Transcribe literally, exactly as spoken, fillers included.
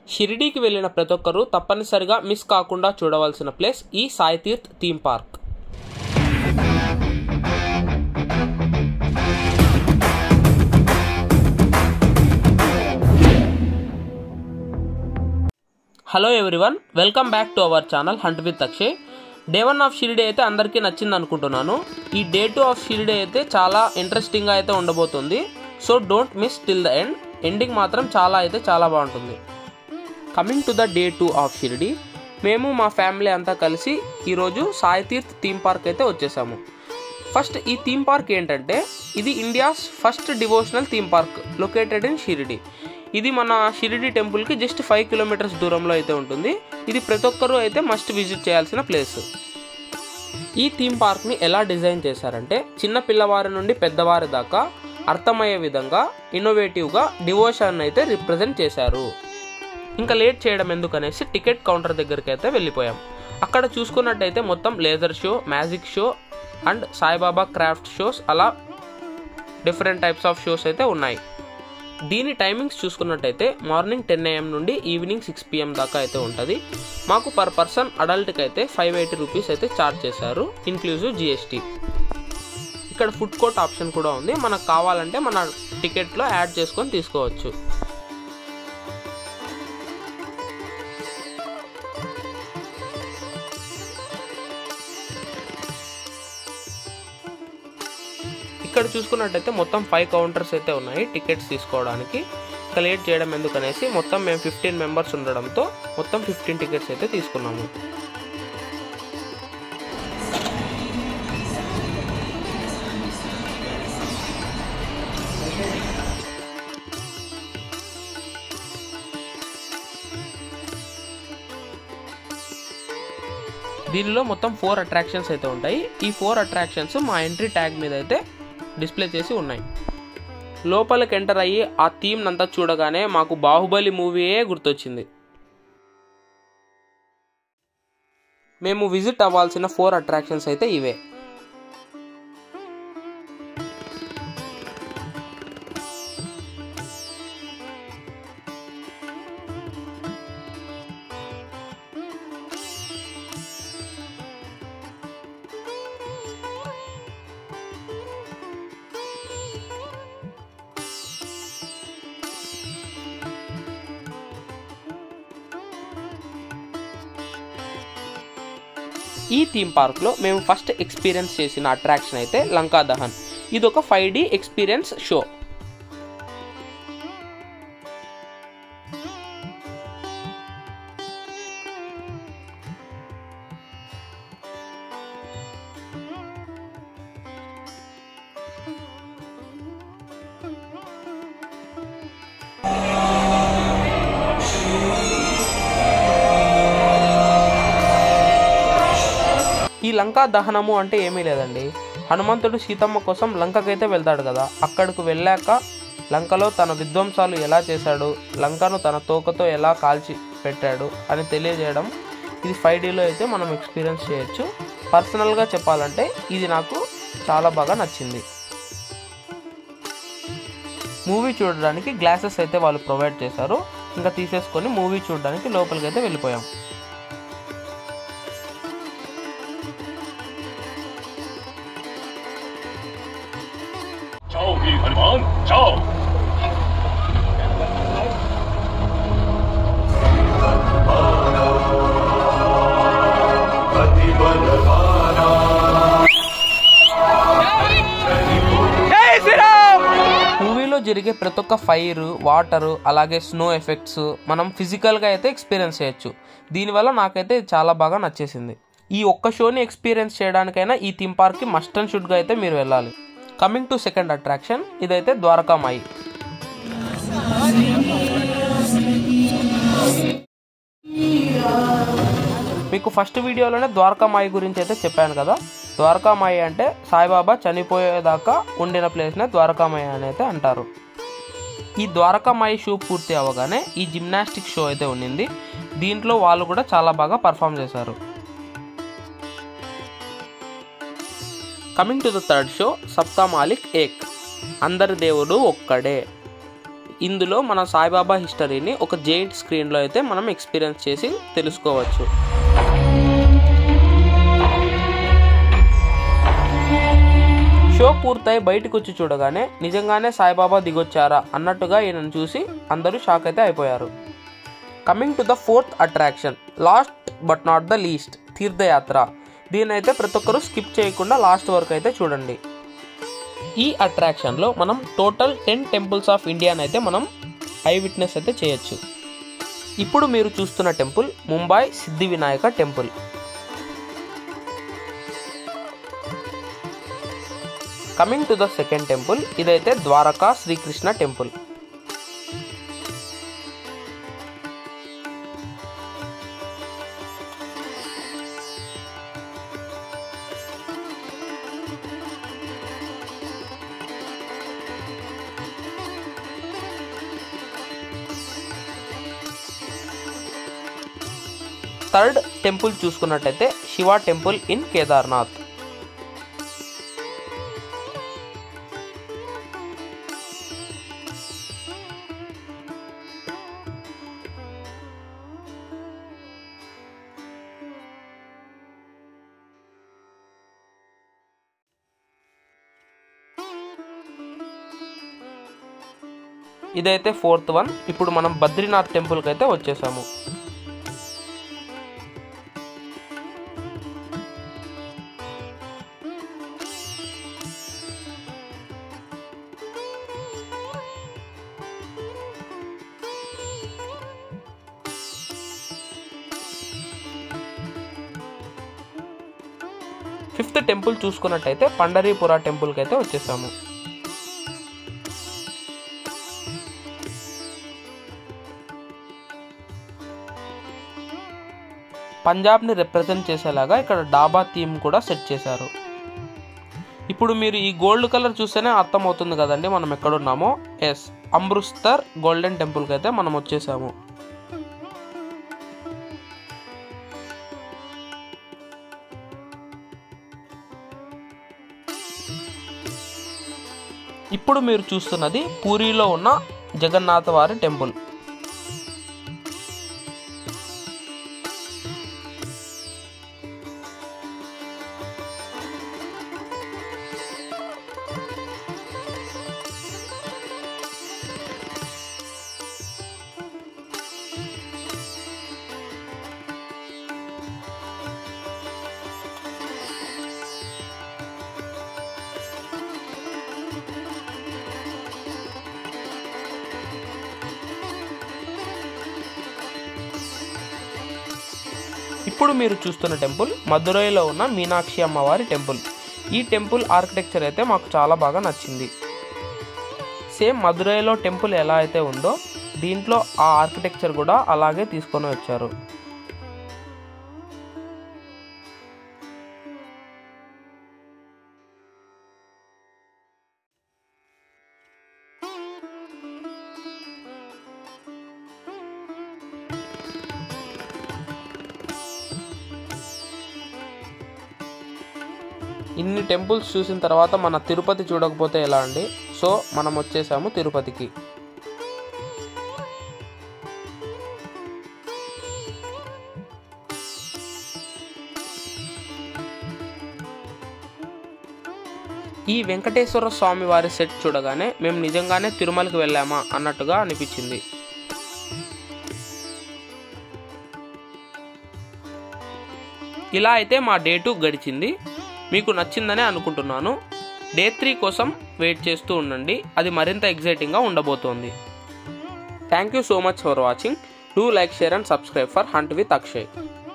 షిరిడీకి వెళ్ళిన ప్రతి ఒక్కరూ తప్పనిసరిగా మిస్ కాకుండా చూడవలసిన ప్లేస్ ఈ Sai Tirth theme park. Hello everyone, welcome back to our channel hunt with Akshay. Day one of Shirdi అయితే అందరికీ నచ్చింది అనుకుంటున్నాను. ఈ డే టూ ఆఫ్ షిరిడీ అయితే చాలా ఇంట్రెస్టింగ్గా అయితే ఉండబోతుంది. So don't miss till the end. Ending మాత్రం చాలా అయితే చాలా బాగుంటుంది. Coming to the day two of Shirdi, మేము మా ఫ్యామిలీ అంతా కలిసి ఈరోజు సాయి తీర్థ్ థీమ్ పార్క్ అయితే వచ్చేసాము. ఫస్ట్ ఈ థీమ్ పార్క్ ఏంటంటే, ఇది India's first devotional theme park located in Shirdi. ఇది మన షిరిడీ టెంపుల్కి జస్ట్ ఫైవ్ కిలోమీటర్స్ దూరంలో అయితే ఉంటుంది. ఇది ప్రతి ఒక్కరూ అయితే మస్ట్ విజిట్ చేయాల్సిన ప్లేస్. ఈ థీమ్ పార్క్ని ఎలా డిజైన్ చేశారంటే, చిన్న పిల్లవారి నుండి పెద్దవారి దాకా అర్థమయ్యే విధంగా ఇన్నోవేటివ్గా డివోషన్ అయితే రిప్రజెంట్ చేశారు. ఇంకా లేట్ చేయడం ఎందుకనేసి టికెట్ కౌంటర్ దగ్గరికి అయితే వెళ్ళిపోయాం. అక్కడ చూసుకున్నట్టయితే మొత్తం laser show, magic show and Saibaba craft shows, అలా డిఫరెంట్ టైప్స్ ఆఫ్ షోస్ అయితే ఉన్నాయి. దీని టైమింగ్స్ చూసుకున్నట్టయితే మార్నింగ్ టెన్ ఏఎం నుండి ఈవినింగ్ సిక్స్ పిఎం దాకా అయితే ఉంటుంది. మాకు పర్ పర్సన్ అడల్ట్కి అయితే ఫైవ్ ఎయిటీ రూపీస్ అయితే ఛార్జ్ చేశారు, ఇన్క్లూజివ్ జిఎస్టీ. ఇక్కడ ఫుడ్ కోర్ట్ ఆప్షన్ కూడా ఉంది. మనకు కావాలంటే మన టికెట్లో యాడ్ చేసుకొని తీసుకోవచ్చు. ఇక్కడ చూసుకున్నట్టయితే మొత్తం ఫైవ్ కౌంటర్స్ అయితే ఉన్నాయి టికెట్స్ తీసుకోవడానికి. ఇంకా లేట్ చేయడం ఎందుకనేసి మొత్తం మేము ఫిఫ్టీన్ మెంబర్స్ ఉండడంతో మొత్తం ఫిఫ్టీన్ టికెట్స్ అయితే తీసుకున్నాము. దీనిలో మొత్తం ఫోర్ అట్రాక్షన్స్ అయితే ఉంటాయి. ఈ ఫోర్ అట్రాక్షన్స్ మా ఎంట్రీ ట్యాగ్ మీద అయితే డిస్ప్లే చేసి ఉన్నాయి. లోపలికి ఎంటర్ అయ్యి ఆ థీమ్ అంతా చూడగానే మాకు బాహుబలి మూవీయే గుర్తొచ్చింది. మేము విజిట్ అవ్వాల్సిన ఫోర్ అట్రాక్షన్స్ అయితే ఇవే. ఈ థీమ్ పార్క్లో మేము ఫస్ట్ ఎక్స్పీరియన్స్ చేసిన అట్రాక్షన్ అయితే లంకా దహన్. ఇది ఒక ఫైవ్ డి ఎక్స్పీరియన్స్ షో. ఈ లంకా దహనము అంటే ఏమీ లేదండి, హనుమంతుడు సీతమ్మ కోసం లంకకైతే వెళ్తాడు కదా, అక్కడికి వెళ్ళాక లంకలో తన విధ్వంసాలు ఎలా చేశాడు, లంకను తన తోకతో ఎలా కాల్చి పెట్టాడు అని తెలియజేయడం. ఇది ఫైవ్ డీలో అయితే మనం ఎక్స్పీరియన్స్ చేయొచ్చు. పర్సనల్గా చెప్పాలంటే ఇది నాకు చాలా బాగా నచ్చింది. మూవీ చూడడానికి గ్లాసెస్ అయితే వాళ్ళు ప్రొవైడ్ చేశారు. ఇంకా తీసేసుకొని మూవీ చూడడానికి లోపలికి అయితే వెళ్ళిపోయాం. మూవీలో జరిగే ప్రతి ఒక్క ఫైర్, వాటర్, అలాగే స్నో ఎఫెక్ట్స్ మనం ఫిజికల్గా అయితే ఎక్స్పీరియన్స్ చేయొచ్చు. దీనివల్ల నాకైతే చాలా బాగా నచ్చేసింది. ఈ ఒక్క షోని ఎక్స్పీరియన్స్ చేయడానికైనా ఈ థీమ్ పార్క్కి మస్ట్ అండ్ షుడ్గా అయితే మీరు వెళ్ళాలి. కమింగ్ టు సెకండ్ అట్రాక్షన్, ఇదైతే ద్వారకామాయి. మీకు ఫస్ట్ వీడియోలోనే ద్వారకామాయి గురించి అయితే చెప్పాను కదా. ద్వారకామాయి అంటే సాయిబాబా చనిపోయేదాకా ఉండిన ప్లేస్నే ద్వారకామాయి అని అయితే అంటారు. ఈ ద్వారకామాయి షో పూర్తి అవ్వగానే ఈ జిమ్నాస్టిక్ షో అయితే ఉండింది. దీంట్లో వాళ్ళు కూడా చాలా బాగా పర్ఫామ్ చేశారు. Coming to the third show, Sabka Malik ఏక్, అందరి దేవుడు ఒక్కడే. ఇందులో మన సాయిబాబా హిస్టరీని ఒక జెయింట్ స్క్రీన్లో అయితే మనం ఎక్స్పీరియన్స్ చేసి తెలుసుకోవచ్చు. షో పూర్తయి బయటకు వచ్చి చూడగానే నిజంగానే సాయిబాబా దిగొచ్చారా అన్నట్టుగా ఈయనను చూసి అందరూ షాక్ అయితే అయిపోయారు. Coming to the fourth attraction, last but not the least, Tirthyatra. దీనైతే ప్రతి ఒక్కరూ స్కిప్ చేయకుండా లాస్ట్ వరకు అయితే చూడండి. ఈ అట్రాక్షన్లో మనం టోటల్ టెన్ టెంపుల్స్ ఆఫ్ ఇండియాని అయితే మనం ఐ విట్నెస్ అయితే చేయొచ్చు. ఇప్పుడు మీరు చూస్తున్న temple Mumbai Siddhi Vinayak temple. Coming to the second temple, ఇదైతే Dwarka Shrikrishna temple. Third temple చూసుకున్నట్టయితే శివ టెంపుల్ ఇన్ కేదార్నాథ్. ఇదైతే ఫోర్త్ వన్. ఇప్పుడు మనం బద్రీనాథ్ టెంపుల్కి అయితే వచ్చేసాము. ఫిఫ్త్ టెంపుల్ చూసుకున్నట్టయితే పండరీపుర టెంపుల్కి అయితే వచ్చేసాము. పంజాబ్ని రిప్రజెంట్ చేసేలాగా ఇక్కడ డాబా థీమ్ కూడా సెట్ చేశారు. ఇప్పుడు మీరు ఈ గోల్డ్ కలర్ చూస్తేనే అర్థమవుతుంది కదండి మనం ఎక్కడున్నామో. ఎస్, అమృత్సర్ గోల్డెన్ టెంపుల్కి అయితే మనం వచ్చేసాము. ఇప్పుడు మీరు చూస్తున్నది పూరిలో ఉన్న జగన్నాథ వారి టెంపుల్. ఇప్పుడు మీరు చూస్తున్న టెంపుల్ మదురైలో ఉన్న మీనాక్షి అమ్మవారి టెంపుల్. ఈ టెంపుల్ ఆర్కిటెక్చర్ అయితే మాకు చాలా బాగా నచ్చింది. సేమ్ మదురైలో టెంపుల్ ఎలా అయితే ఉందో దీంట్లో ఆ ఆర్కిటెక్చర్ కూడా అలాగే తీసుకొని వచ్చారు. ఇన్ని టెంపుల్స్ చూసిన తర్వాత మన తిరుపతి చూడకపోతే ఎలా అండి? సో మనం వచ్చేసాము తిరుపతికి. ఈ వెంకటేశ్వర స్వామి వారి సెట్ చూడగానే మేము నిజంగానే తిరుమలకి వెళ్ళామా అన్నట్టుగా అనిపించింది. ఇలా అయితే మా డే టూ గడిచింది. మీకు నచ్చిందనే అనుకుంటున్నాను. డే త్రీ కోసం వెయిట్ చేస్తూ ఉండండి, అది మరింత ఎగ్జైటింగ్గా ఉండబోతోంది. Thank you so much for watching. Do like, share and subscribe for hunt with Akshay.